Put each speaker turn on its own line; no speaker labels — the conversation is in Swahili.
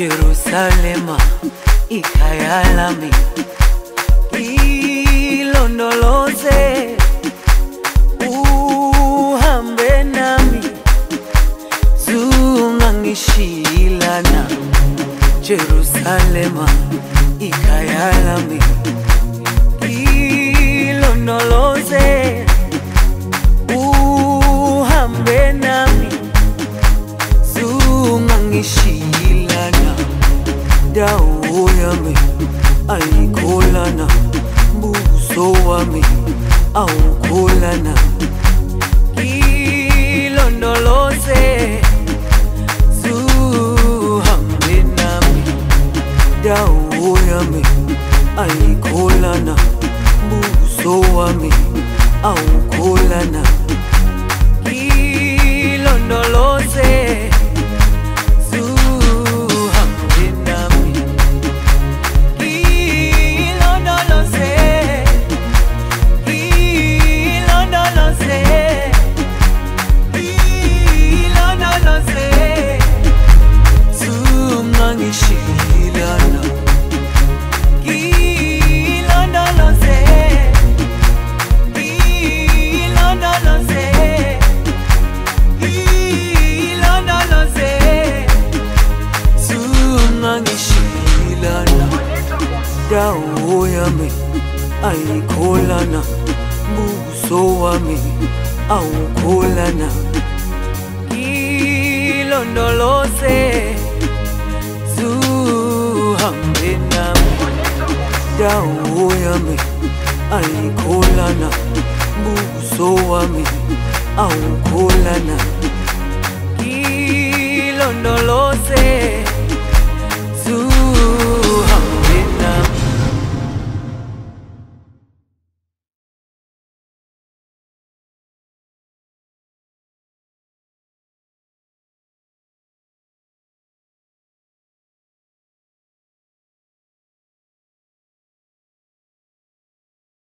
Jerusalema ikhaya lami, ilondoloze uhambe nami, zungangishilana. Jerusalema ikhaya lami, ilondoloze uhambe nami, zungangishilana. Dawo yami ayikholana, buso wami awukholana. Ilondoloze zuhambe nami. Dawo yami ayikholana, buso wami awukholana. Ilondoloze dawo yami ayikholana, buso wami awukholana. Ilondoloze zuhambe nami. Dawo yami ayikholana, buso wami awukholana. Ilondoloze